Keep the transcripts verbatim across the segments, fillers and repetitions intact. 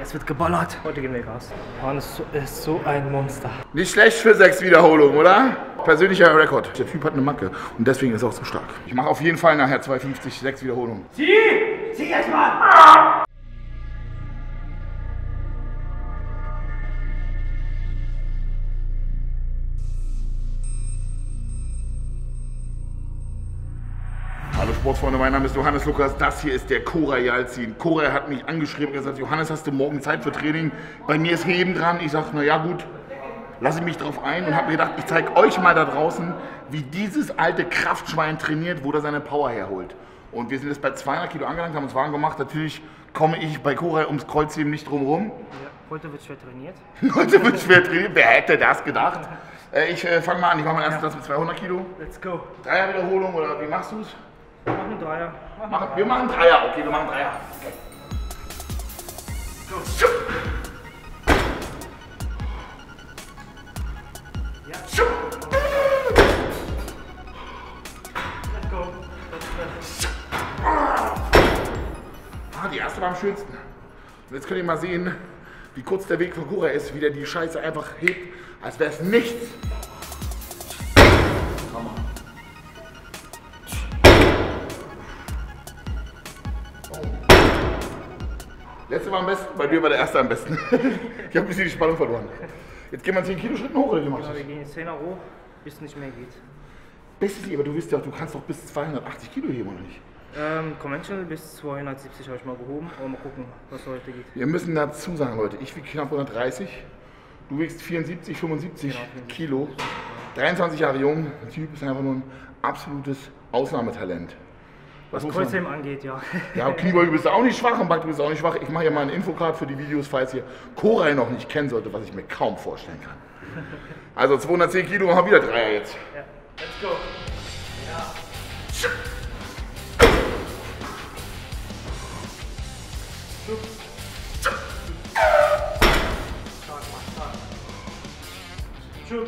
Jetzt wird geballert. Heute gehen wir Gas. Johannes ist so ein Monster. Nicht schlecht für sechs Wiederholungen, oder? Persönlicher Rekord. Der Typ hat eine Macke und deswegen ist er auch so stark. Ich mache auf jeden Fall nachher zwei fünfzig, sechs Wiederholungen. Sieh! Sieh jetzt mal! Hallo Sportfreunde, mein Name ist Johannes Lukas, das hier ist der Koray Yalcin. Koray hat mich angeschrieben und gesagt, Johannes, hast du morgen Zeit für Training? Bei mir ist Heben dran. Ich sage, na ja gut, lasse ich mich drauf ein und habe mir gedacht, ich zeige euch mal da draußen, wie dieses alte Kraftschwein trainiert, wo er seine Power herholt. Und wir sind jetzt bei zweihundert Kilo angelangt, haben uns warm gemacht. Natürlich komme ich bei Koray ums Kreuzheben nicht drum rum. Ja, heute wird schwer trainiert. Heute wird schwer trainiert, wer hätte das gedacht? Äh, ich äh, fange mal an, ich mache mein erstes Platz mit zweihundert Kilo. Let's go. Dreierwiederholung oder wie machst du es? Wir machen Dreier. Machen, wir machen Dreier, okay, wir machen Dreier. So. Ja. Let's go. Ah, die erste war am schönsten. Und jetzt könnt ihr mal sehen, wie kurz der Weg von Koray ist, wie der die Scheiße einfach hebt, als wäre es nichts. Letzte war am besten, bei dir war der erste am besten. Ich habe ein bisschen die Spannung verloren. Jetzt gehen wir zehn Kilo Schritten hoch, oder wie machst du Ja, das? wir gehen jetzt zehn hoch, bis es nicht mehr geht. Bestes, aber du wirst ja auch, du kannst doch bis zweihundertachtzig Kilo heben, oder nicht? Ähm, Conventional bis zweihundertsiebzig habe ich mal gehoben, aber mal gucken, was heute geht. Wir müssen dazu sagen, Leute, ich wiege knapp hundertdreißig, du wiegst vierundsiebzig, fünfundsiebzig Genau, vierundsiebzig. Kilo. dreiundzwanzig Jahre jung, der Typ ist einfach nur ein absolutes Ausnahmetalent. Was Kreuzheben angeht, ja. Ja, Kniebeuge bist du auch nicht schwach, am Back bist du auch nicht schwach. Ich mache hier mal einen Infocard für die Videos, falls ihr Koray noch nicht kennen sollte, was ich mir kaum vorstellen kann. Also zweihundertzehn Kilo, machen wir wieder Dreier jetzt. Ja, let's go. Ja. Stark, Mann, stark.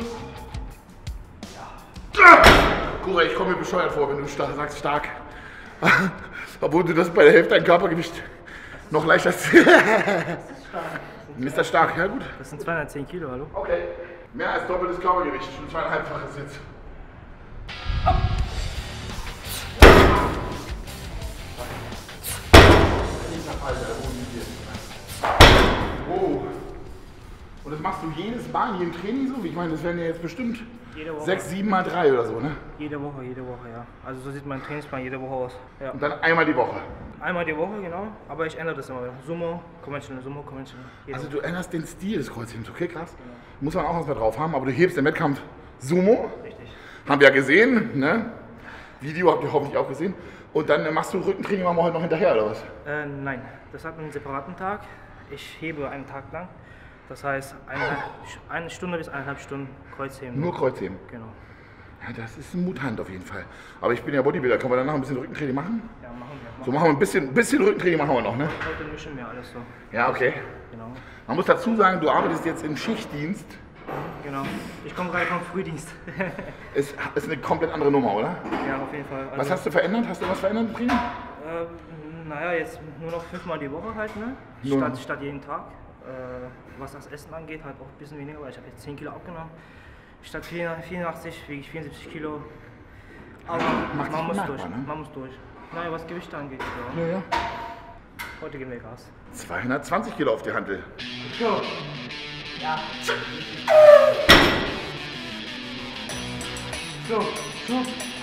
Ja. Koray, ich komme mir bescheuert vor, wenn du stark, sagst stark. Obwohl du das bei der Hälfte dein Körpergewicht noch leichter hast. Das ist stark. Ist das stark? Ja gut. Das sind zweihundertzehn Kilo, hallo? Okay. Mehr als doppeltes Körpergewicht, schon zweieinhalbfaches jetzt. Wow. Und das machst du jedes Mal in jedem Training so? Ich meine, das wären ja jetzt bestimmt Jede Woche. sechs, sieben mal drei oder so, ne? Jede Woche, jede Woche, ja. Also so sieht mein Trainingsplan jede Woche aus. Ja. Und dann einmal die Woche. Einmal die Woche, genau. Aber ich ändere das immer wieder. Sumo, Conventional, Sumo, Conventional. Jede Also Woche. du änderst den Stil des Kreuzhebens, okay, krass. Muss man auch was mehr drauf haben, aber du hebst im Wettkampf Sumo. Richtig. Haben wir ja gesehen, ne? Video habt ihr hoffentlich auch gesehen. Und dann machst du Rückentraining, machen wir heute noch hinterher, oder was? Äh, nein, das hat einen separaten Tag. Ich hebe einen Tag lang. Das heißt, eine, eine Stunde bis eineinhalb Stunden Kreuzheben. Nur Kreuzheben. Genau. Ja, das ist ein Muthand auf jeden Fall. Aber ich bin ja Bodybuilder, können wir danach ein bisschen Rückentraining machen? Ja, machen wir. So Machen machen wir ein bisschen, bisschen Rückentraining machen wir noch, ne? wir. Heute mischen wir alles so. Ja, okay. Genau. Man muss dazu sagen, du arbeitest jetzt im Schichtdienst. Genau. Ich komme gerade vom Frühdienst. Ist, ist eine komplett andere Nummer, oder? Ja, auf jeden Fall. Also, Was hast du verändert? Hast du was verändert im Training? äh, naja, jetzt nur noch fünfmal die Woche halt, ne? Nur Statt, noch. statt jeden Tag. Äh, was das Essen angeht, halt auch ein bisschen weniger, weil ich habe jetzt zehn Kilo abgenommen. Statt vierundachtzig wiege ich vierundsiebzig Kilo. Aber Macht sich man muss bemerkbar, durch. ne? Man muss durch. Naja, was Gewichte angeht. Ja. Ja, ja. Heute gehen wir Gas. zweihundertzwanzig Kilo auf die Hantel. Go! Ja. So, so.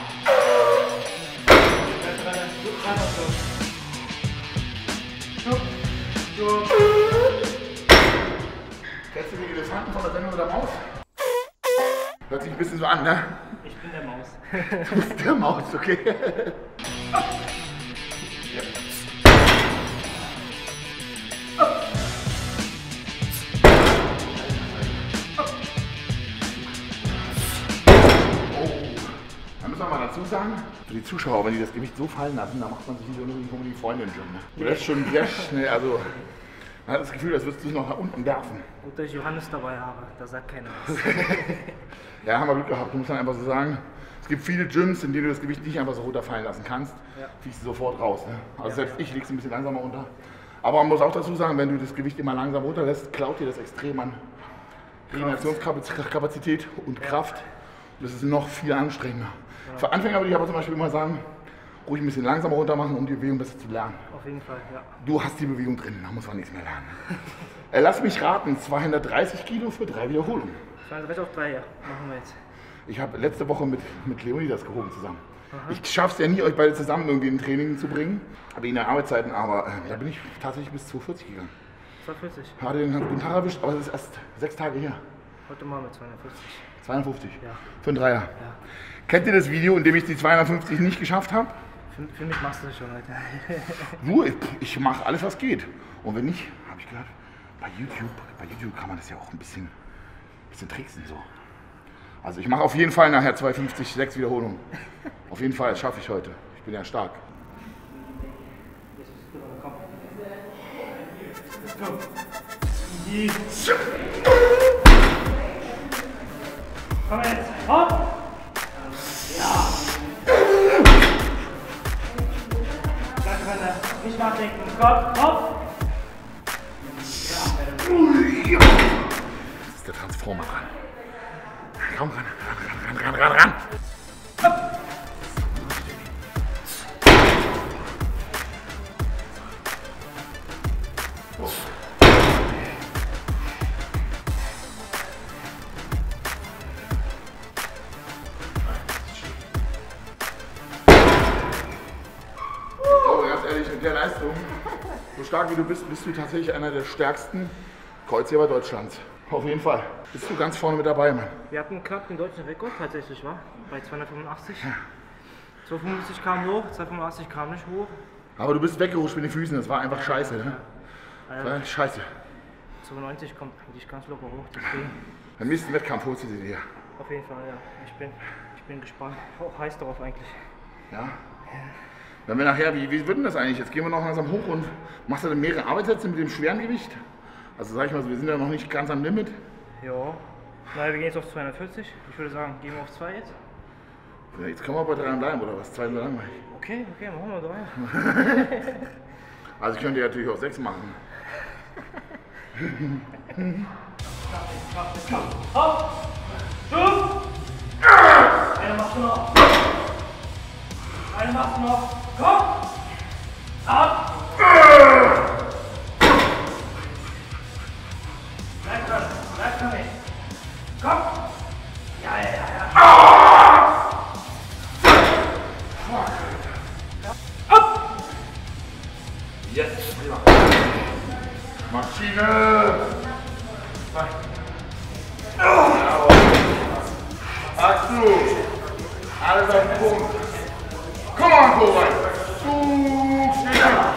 So. Kennst du die Elefanten von der Sendung oder Maus? Hört sich ein bisschen so an, ne? Ich bin der Maus. Du bist der Maus, okay? Da müssen wir mal dazu sagen, für die Zuschauer, wenn die das Gewicht so fallen lassen, da macht man sich nicht unbedingt um die Freundin schon. Ne? Du lässt schon sehr schnell, also man hat das Gefühl, das wirst du noch nach unten werfen. Gut, dass ich Johannes dabei habe, da sagt keiner was. Ja, haben wir Glück gehabt, du musst dann einfach so sagen, es gibt viele Gyms, in denen du das Gewicht nicht einfach so runterfallen lassen kannst, Ja. fliegst du sofort raus. Ne? Also Ja, selbst ja. ich leg's ein bisschen langsamer unter, Aber man muss auch dazu sagen, wenn du das Gewicht immer langsam runterlässt, klaut dir das extrem an Regenerationskapazität und ja. Kraft. Und das ist noch viel anstrengender. Ja. Für Anfänger würde ich aber zum Beispiel immer sagen, ruhig ein bisschen langsamer runter machen, um die Bewegung besser zu lernen. Auf jeden Fall, ja. Du hast die Bewegung drin, da muss man nichts mehr lernen. äh, lass mich raten, zweihundertdreißig Kilo für drei Wiederholungen. zweihundertdreißig auf drei, ja. Machen wir jetzt. Ich habe letzte Woche mit, mit Leonidas gehoben zusammen. Aha. Ich schaffe es ja nie, euch beide zusammen irgendwie in Training zu bringen, aber in der Arbeitszeiten, aber äh, da bin ich tatsächlich bis zweihundertvierzig gegangen. zweihundertvierzig? Hatte den guten Tag erwischt, aber das ist erst sechs Tage her. Heute mal mit zweihundertfünfzig. zweihundertfünfzig? Ja. Für einen Dreier? Ja. Kennt ihr das Video, in dem ich die zweihundertfünfzig nicht geschafft habe? Für, für mich machst du das schon heute. Nur, ich, ich mache alles, was geht. Und wenn nicht, habe ich gehört, bei YouTube, bei YouTube kann man das ja auch ein bisschen, bisschen tricksen so. Also ich mache auf jeden Fall nachher zweihundertfünfzig, sechs Wiederholungen. Auf jeden Fall, das schaffe ich heute. Ich bin ja stark. Komm jetzt, hopp! Ja! Nicht nachdenken, Gott, hopp! Ja! Das ist der Transformer ran. Komm ran, ran, ran, ran, ran, ran! Hopp. Mit der Leistung, so stark wie du bist, bist du tatsächlich einer der stärksten Kreuzheber Deutschlands. Auf jeden Fall. Bist du ganz vorne mit dabei, Mann. Wir hatten knapp den deutschen Rekord tatsächlich, war? Bei zweihundertfünfundachtzig. Ja. zweihundertfünfundachtzig kam hoch, zweihundertfünfundachtzig kam nicht hoch. Aber du bist weggerutscht mit den Füßen, das war einfach ja, scheiße. Ne? Ja. Das war scheiße. zweiundneunzig kommt eigentlich ganz locker hoch, deswegen. Beim nächsten Wettkampf holst du sie dir. Auf jeden Fall, ja. Ich bin, ich bin gespannt. Auch heiß darauf eigentlich. Ja? Ja. Wenn wir nachher, wie, wie wird denn das eigentlich? Jetzt gehen wir noch langsam hoch und machst du dann mehrere Arbeitssätze mit dem schweren Gewicht? Also sag ich mal so, wir sind ja noch nicht ganz am Limit. Ja. Naja, wir gehen jetzt auf zweihundertvierzig. Ich würde sagen, gehen wir auf zwei jetzt. Ja, jetzt können wir bei drei bleiben, oder was? Zwei sind wir langweilig. Okay, okay, machen wir drei. Also ich könnte ja natürlich auch sechs machen. Hopp! Du! Einer macht noch. Eine machst du noch. Komm! Ab! Bleib dran, bleib dran nicht. Komm! Ja, ja, ja, ja. Ah! Ab! Yes! Maschine! Hast du! Alles auf den Punkt! Komm on, Koray! Du schneller!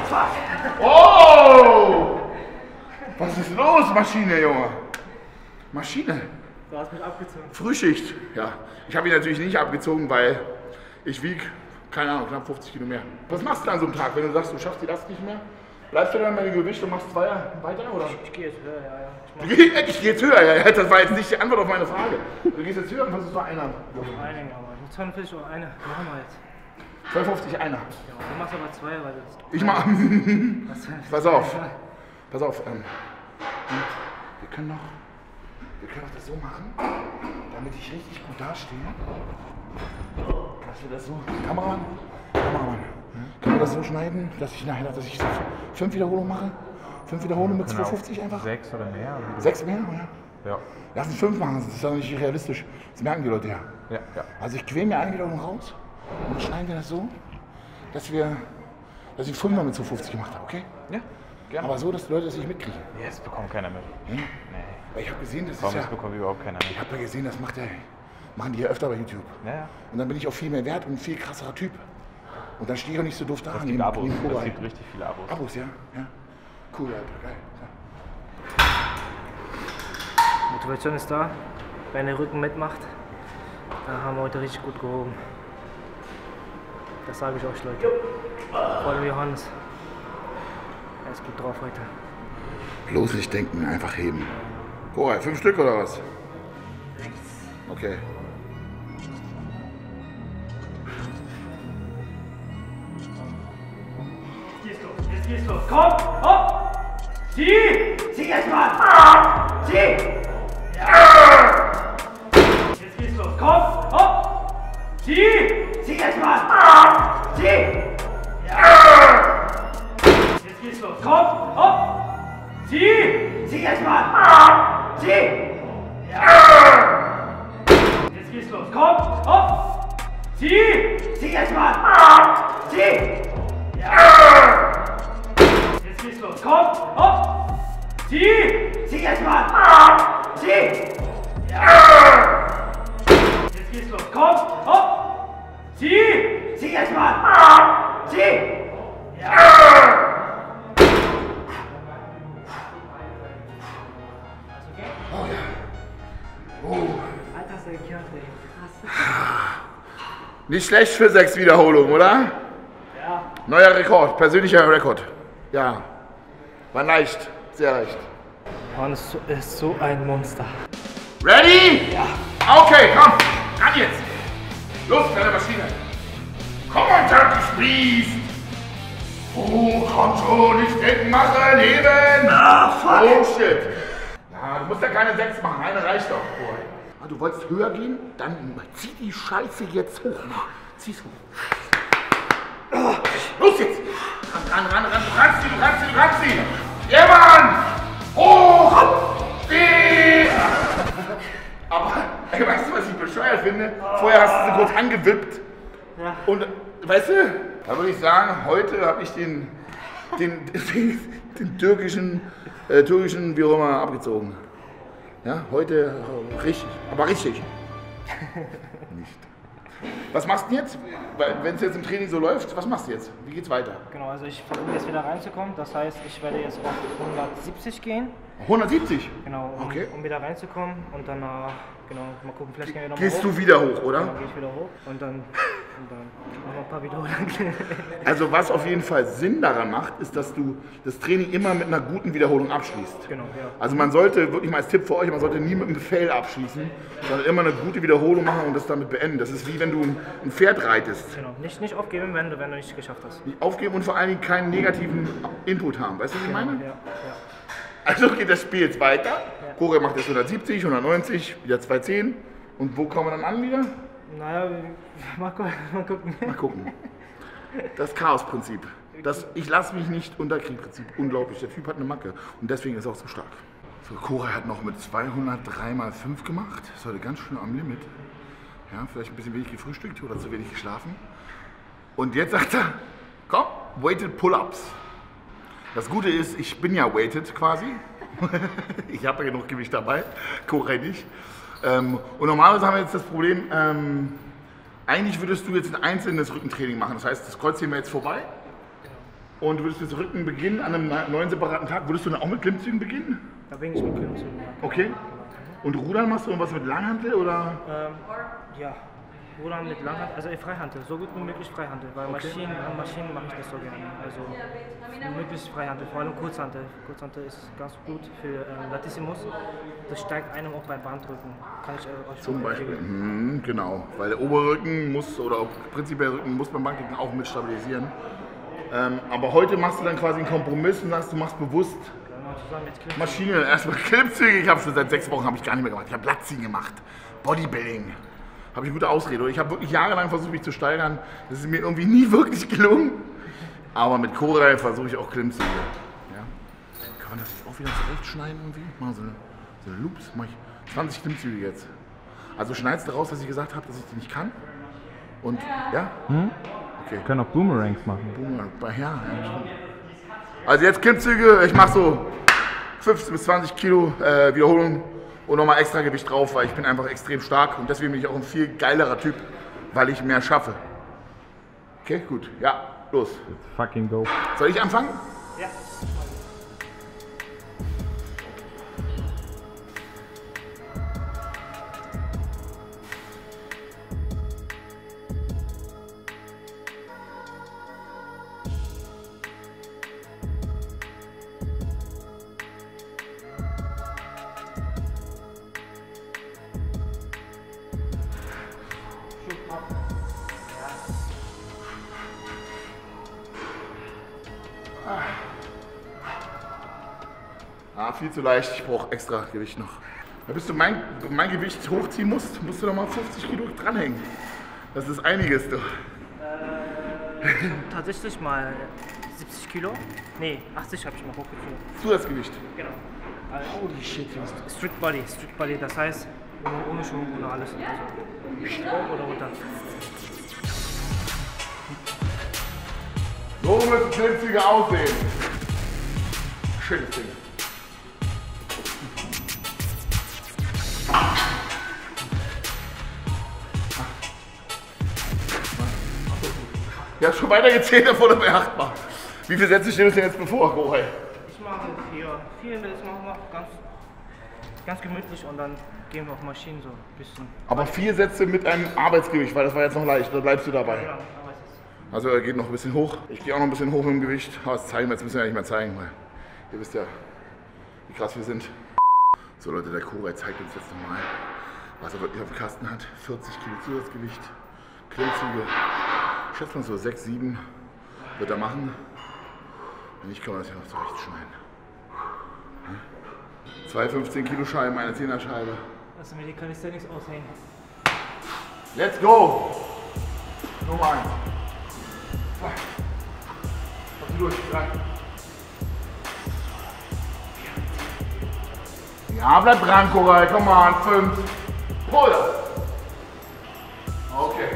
Oh! Was ist los, Maschine, Junge? Maschine? Du hast mich abgezogen. Frühschicht, ja. Ich habe ihn natürlich nicht abgezogen, weil ich wiege, keine Ahnung, knapp fünfzig Kilo mehr. Was machst du an so einem Tag, wenn du sagst, du schaffst die Last nicht mehr? Bleibst du dann bei dem Gewicht und machst Zweier weiter, oder? Ich, ich gehe jetzt höher, ja, ja. Ich, ich, ich gehe jetzt höher, ja, ja. Das war jetzt nicht die Antwort auf meine Frage. Du gehst jetzt höher und versuchst noch einer. Einen, aber zweiundvierzig oder eine. Machen wir jetzt. zweihundertfünfzig einer. Ja, du machst aber zwei, weil das. Ich mach. Pass auf. Pass auf. Ähm, wir können noch. Wir können auch das so machen, damit ich richtig gut dastehe. Dass wir das so. Kameramann. Kameramann. Können wir das so schneiden, dass ich nachher, dass ich so fünf Wiederholungen mache? Fünf Wiederholungen mit zweihundertfünfzig einfach? Sechs oder mehr. Sechs mehr, oder? Ja. Lass uns fünf machen, das ist doch nicht realistisch. Das merken die Leute ja. Ja, ja. Also ich quäle mir eine Wiederholung raus und dann schneiden wir das so, dass wir, dass ich fünfmal mit zweihundertfünfzig gemacht habe, okay? Ja, gerne. Aber so, dass die Leute das nicht mitkriegen. Ja, das bekommt keiner mit. Hm? Nee. Weil ich habe gesehen, das Warum ist ja, das bekommt überhaupt keiner mit? ich habe ja gesehen, das macht der, machen die ja öfter bei YouTube. Ja, ja. Und dann bin ich auch viel mehr wert und ein viel krasserer Typ. Und dann stehe ich auch nicht so doof da. Das gibt Abos, das gibt richtig viele Abos. Abos, ja? Ja. Cool, Alter, geil. Ja. Motivation ist da, wenn der Rücken mitmacht, da haben wir heute richtig gut gehoben. Das sage ich euch, Leute. Vor allem Johannes. Er ist gut drauf heute. Bloß nicht denken, einfach heben. Oh, fünf Stück oder was? Okay. Jetzt gehst du, jetzt gehst du. Komm, hopp! Zieh! Zieh jetzt mal! Zieh! Ja! Jetzt geht's los. Komm! Hopp! Zieh! Zieh jetzt mal! Zieh! Ja! Jetzt geht's los. Komm! Hopp! Zieh! Zieh jetzt mal! Zieh! Ja! Jetzt geht's los. Komm! Hopp! Zieh! Zieh jetzt mal! Zieh! Ja! Jetzt geht's los. Komm! Hopp! Zieh! Zieh jetzt mal! Zieh! Ja! Jetzt geht's los. Komm! Hopp! Zieh! Zieh jetzt mal! Zieh! Ja! Oh ja. Oh. Alter, hast du gekillt, ey. Krass. Nicht schlecht für sechs Wiederholungen, oder? Ja. Neuer Rekord, persönlicher Rekord. Ja. War leicht, sehr leicht. Mann, ist so, ist so ein Monster. Ready? Ja. Okay, komm, ran jetzt. Los, kleine Maschine. Komm on, Turkish, please. Oh, komm schon, nicht denken, mache, leben. Ah, fuck. Oh, shit. Na, du musst ja keine sechs machen, eine reicht doch. Boy. Ah, du wolltest höher gehen? Dann zieh die Scheiße jetzt hoch. Zieh's hoch. Los jetzt. Ran, ran, ran, ran. Du kannst sie, du kannst sie, du kannst sie. Ja, Mann. Hoch. Steh. Aber, ey, weißt du, was ich bescheuert finde? Vorher hast du sie kurz angewippt. Ja. Und, weißt du, da würde ich sagen, heute habe ich den, den, den, den türkischen, äh, türkischen, wie auch immer, abgezogen. Ja, heute äh, richtig, aber richtig. Nicht. Was machst du denn jetzt? Wenn es jetzt im Training so läuft, was machst du jetzt? Wie geht's weiter? Genau, also ich versuche jetzt wieder reinzukommen. Das heißt, ich werde jetzt auf hundertsiebzig gehen. hundertsiebzig? Genau, um, Okay. um wieder reinzukommen. Und danach, genau, mal gucken, vielleicht gehen wir noch Gehst mal hoch. du wieder hoch, oder? Dann gehe ich wieder hoch und dann, und dann machen wir ein paar Wiederholungen. Also was auf jeden Fall Sinn daran macht, ist, dass du das Training immer mit einer guten Wiederholung abschließt. Genau, ja. Also man sollte, wirklich mal als Tipp für euch, man sollte nie mit einem Fail abschließen, sondern immer eine gute Wiederholung machen und das damit beenden. Das ist wie wenn du ein, ein Pferd reitest. Genau, nicht, nicht aufgeben, wenn du, wenn du nicht geschafft hast. Nicht aufgeben und vor allen Dingen keinen negativen Input haben. Weißt du, was ich meine? Ja, ja. Also geht das Spiel jetzt weiter. Ja. Korea macht jetzt hundertsiebzig, hundertneunzig, wieder zweihundertzehn. Und wo kommen wir dann an wieder? Naja, mal, gu mal gucken. Mal gucken. Das Chaos-Prinzip. Das Ich lasse mich nicht unterkriegen-Prinzip. Unglaublich. Der Typ hat eine Macke. Und deswegen ist er auch so stark. So, Korea hat noch mit zweihundertdrei mal fünf gemacht. Ist heute ganz schön am Limit. Ja, vielleicht ein bisschen wenig gefrühstückt oder zu wenig geschlafen. Und jetzt sagt er, komm, weighted Pull-Ups. Das Gute ist, ich bin ja weighted quasi. Ich habe ja genug Gewicht dabei, Korea nicht. Ähm, und normalerweise haben wir jetzt das Problem, ähm, eigentlich würdest du jetzt ein einzelnes Rückentraining machen. Das heißt, das Kreuzheben wir jetzt vorbei. Und du würdest jetzt Rücken beginnen an einem neuen separaten Tag. Würdest du dann auch mit Klimmzügen beginnen? Da bin ich mit Klimmzügen. Ja. Okay. Und Rudern machst du irgendwas mit Langhantel oder? Ähm, ja, Rudern mit Langhantel, also Freihantel, so gut wie möglich Freihantel, weil Okay. Maschinen, an Maschinen mache ich das so gerne. Also möglichst Freihantel, vor allem Kurzhantel. Kurzhantel ist ganz gut für ähm, Latissimus. Das steigt einem auch beim Bankdrücken. Kann ich äh, euch Zum auch Beispiel. empfehlen. Mhm, genau. Weil der Oberrücken muss, oder auch prinzipiell Rücken muss beim Bankdrücken auch mit stabilisieren. Ähm, aber heute machst du dann quasi einen Kompromiss und sagst, du machst bewusst Genau, zusammen mit Klimmzügen. Maschine, erstmal Klimmzüge. Ich habe schon seit sechs Wochen habe ich gar nicht mehr gemacht. Ich habe Latziehen gemacht, Bodybuilding. Habe ich eine gute Ausrede. Und ich habe wirklich jahrelang versucht, mich zu steigern. Das ist mir irgendwie nie wirklich gelungen. Aber mit Korea versuche ich auch Klimmzüge. Ja. Kann man das jetzt auch wieder zurechtschneiden irgendwie? Mal so eine, so eine Loops. Mach ich zwanzig Klimmzüge jetzt. Also schneidest du raus, dass ich gesagt habe, dass ich die nicht kann? Und ja? Hm? Okay. Wir können auch Boomerangs machen. Boomerang. Ja, ja, stimmt. Also jetzt Klimmzüge, ich mache so fünfzehn bis zwanzig Kilo äh, Wiederholung und nochmal extra Gewicht drauf, weil ich bin einfach extrem stark und deswegen bin ich auch ein viel geilerer Typ, weil ich mehr schaffe. Okay, gut. Ja, los. Fucking go. Soll ich anfangen? Ja. viel zu leicht. Ich brauche extra Gewicht noch. Da bis du mein, mein Gewicht hochziehen musst, musst du noch mal fünfzig Kilo dranhängen. Das ist einiges, du. Äh, tatsächlich mal siebzig Kilo. Nee, achtzig habe ich mal hochgeführt. Zusatzgewicht. Genau. Also, holy shit, Strict Body, Strict Body, das heißt ohne, ohne Schwung oder alles. Also, hoch oder runter. So müssen Klimmzüge aussehen. Schönes Ding. Ja, schon weiter gezählt, davor der beachtbar. Wie viele Sätze stehen uns denn jetzt bevor, Koray? Ich mache vier. Vier Minuten machen wir ganz, ganz gemütlich und dann gehen wir auf Maschinen so ein bisschen. Aber vier Sätze mit einem Arbeitsgewicht, weil das war jetzt noch leicht, da bleibst du dabei. Ja, aber es ist Also er geht noch ein bisschen hoch. Ich gehe auch noch ein bisschen hoch mit dem Gewicht. Aber das zeigen wir, jetzt müssen wir ja nicht mehr zeigen, weil ihr wisst ja, wie krass wir sind. So Leute, der Koray zeigt uns jetzt nochmal, was er wirklich auf dem Kasten hat. vierzig Kilo Zusatzgewicht, Klimmzüge. Ich schätze mal so sechs, sieben wird er machen. Und ich kann mir das hier noch zurechtschneiden. Zwei fünfzehn Kilo Scheiben, eine zehner Scheibe. lass mir die Calisthenics aushängen. Let's go! Nummer eins. Komm sie durch, rein. Ja, bleib dran, Koray, komm mal, fünf. Pull! Okay.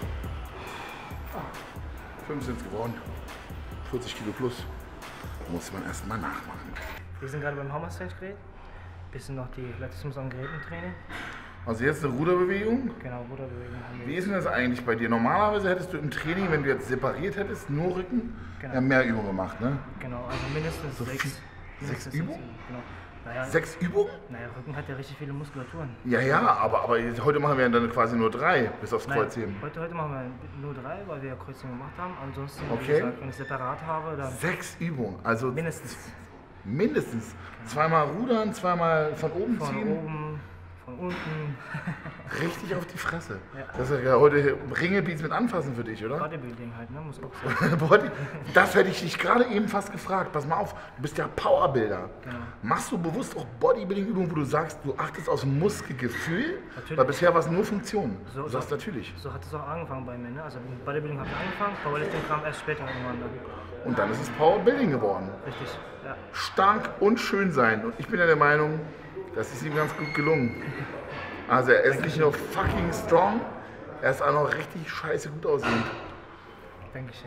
Fünf sind es geworden. vierzig Kilo plus. Muss man erstmal nachmachen. Wir sind gerade beim Hammerstrength-Gerät. Bisschen noch die Latissimus an Gerätentraining. Also jetzt eine Ruderbewegung. Genau, Ruderbewegung haben wir. Wie ist denn das eigentlich bei dir? Normalerweise hättest du im Training, wenn du jetzt separiert hättest, nur Rücken, Genau. ja, mehr Übungen gemacht, ne? Genau, also mindestens So sechs. viel- mindestens sechs Übungen? Genau. Naja, Sechs Übungen? naja, Rücken hat ja richtig viele Muskulaturen. Ja, ja, aber, aber jetzt- heute machen wir dann quasi nur drei, bis aufs Nein, Kreuzheben. Heute, heute machen wir nur drei, weil wir ja Kreuzheben gemacht haben. Ansonsten, Okay. wie gesagt, wenn ich separat habe, dann Sechs Übungen, also mindestens mindestens. Zweimal rudern, zweimal von oben von ziehen. oben, von unten. Richtig auf die Fresse. Ja. Das ist ja heute Ringebeats mit anfassen für dich, oder? Bodybuilding halt, ne? Muss auch sein. Body, das hätte ich dich gerade eben fast gefragt. Pass mal auf, du bist ja Powerbuilder. Genau. Machst du bewusst auch Bodybuilding-Übungen, wo du sagst, du achtest aufs Muskelgefühl? Natürlich. Weil bisher war es nur Funktion. So- du sagst so- natürlich. So hat es auch angefangen bei mir, ne? Also mit Bodybuilding habe ich angefangen, Powerlifting kam erst später irgendwann dann. Und dann ist es Powerbuilding geworden. Richtig, ja. Stark und schön sein. Und ich bin ja der Meinung, das ist ihm ganz gut gelungen. Also er ist nicht nur fucking strong, er ist auch noch richtig scheiße gut aussehend. Dankeschön.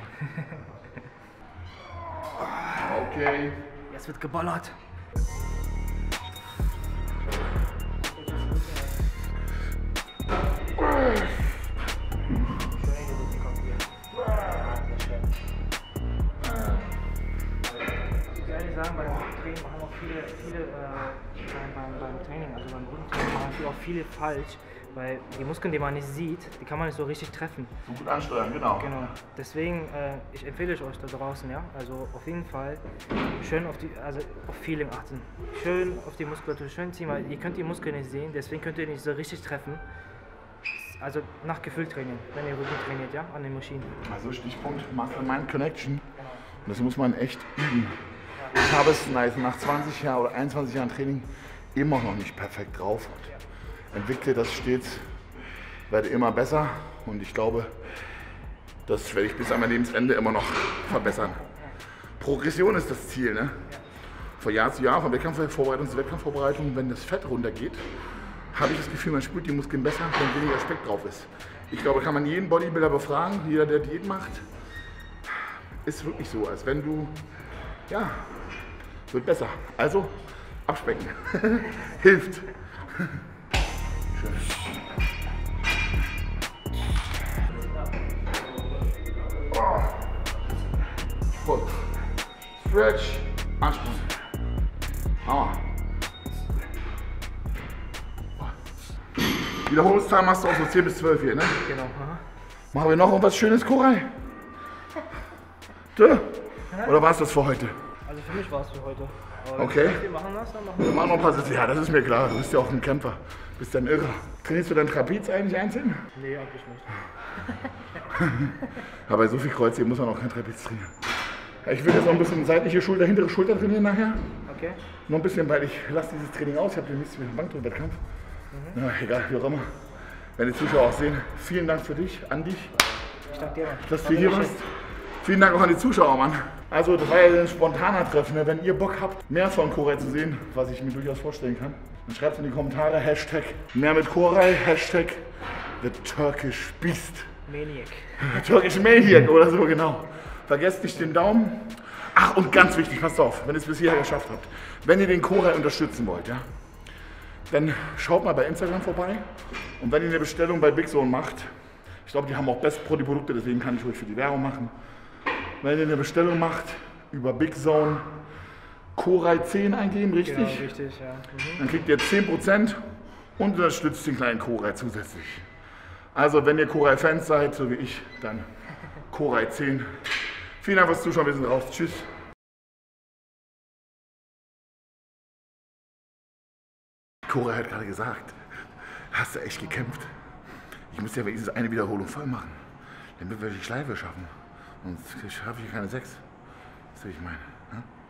Okay. Jetzt wird geballert. Ich muss ehrlich sagen, beim Training machen auch viele, viele äh, beim, beim, beim Training, also beim Grundtraining machen viele auch viele falsch, weil die Muskeln, die man nicht sieht, die kann man nicht so richtig treffen. So gut ansteuern, genau. Genau. Deswegen, äh, ich empfehle ich euch da draußen, ja. Also auf jeden Fall schön auf die, also auf Feeling achten. Schön auf die Muskulatur, schön ziehen, weil ihr könnt die Muskeln nicht sehen, deswegen könnt ihr nicht so richtig treffen. Also nach Gefühl trainieren, wenn ihr Rücken trainiert, ja, an den Maschinen. Also Stichpunkt Mastermind Connection. Und das muss man echt üben. Ich habe es nach zwanzig Jahren oder einundzwanzig Jahren Training immer noch nicht perfekt drauf. Und entwickle das stets, werde immer besser und ich glaube, das werde ich bis an mein Lebensende immer noch verbessern. Progression ist das Ziel, ne? Von Jahr zu Jahr, von Wettkampfvorbereitung zu Wettkampfvorbereitung, wenn das Fett runtergeht, habe ich das Gefühl, man spürt die Muskeln besser, wenn weniger Speck drauf ist. Ich glaube, kann man jeden Bodybuilder befragen, jeder, der Diät macht, ist wirklich so, als wenn du, ja, wird besser. Also, abspecken. Hilft. Schön. Oh. Voll. Stretch, Anspannung. Hammer. Wiederholungszahl machst du auch so zehn bis zwölf hier, ne? Genau. Aha. Machen wir noch irgendwas Schönes, Koray? Du? Oder war es das für heute? Also für mich war es für heute. Aber wenn Okay. du viel machen lass, dann machen Wir wir. machen noch ein paar Sätze. Ja, das ist mir klar. Du bist ja auch ein Camper. Du bist ja ein Irrer. Trainierst du dein Trapez eigentlich einzeln? Nee, eigentlich nicht. Aber bei so viel Kreuz hier muss man auch kein Trapez trainieren. Ja, ich will jetzt noch ein bisschen seitliche Schulter, hintere Schulter trainieren nachher. Okay? Noch ein bisschen, weil ich lasse dieses Training aus. Ich habe demnächst wieder einen Bankdrückwettkampf. Mhm. Ja, egal, wie auch immer. Wenn die Zuschauer auch sehen, vielen Dank für dich, an dich. Ich danke dir, Mann. Dass du hier warst. Vielen Dank auch an die Zuschauer, Mann. Also das war ja ein spontaner Treffen. Ne? Wenn ihr Bock habt, mehr von Koray zu sehen, was ich mir durchaus vorstellen kann, dann schreibt es in die Kommentare. Hashtag mehr mit Koray, Hashtag The Turkish Beast. Maniac. Turkish Maniac oder so, genau. Vergesst nicht den Daumen. Ach, und ganz wichtig, passt auf, wenn ihr es bis hierher geschafft habt. Wenn ihr den Koray unterstützen wollt, ja, dann schaut mal bei Instagram vorbei. Und wenn ihr eine Bestellung bei Big Zone macht, ich glaube, die haben auch Best Pro die Produkte, deswegen kann ich ruhig für die Werbung machen. Wenn ihr eine Bestellung macht über Big Zone, Koray zehn eingeben, richtig? Genau, richtig, ja. Mhm. Dann kriegt ihr zehn Prozent und unterstützt den kleinen Koray zusätzlich. Also, wenn ihr Koray-Fans seid, so wie ich, dann Koray zehn. Vielen Dank fürs Zuschauen, wir sind raus. Tschüss. Koray hat gerade gesagt, hast du echt gekämpft? Ich muss ja wenigstens eine Wiederholung voll machen, damit wir die Schleife schaffen. Sonst schaffe ich keine sechs. Das will ich meine. Ja?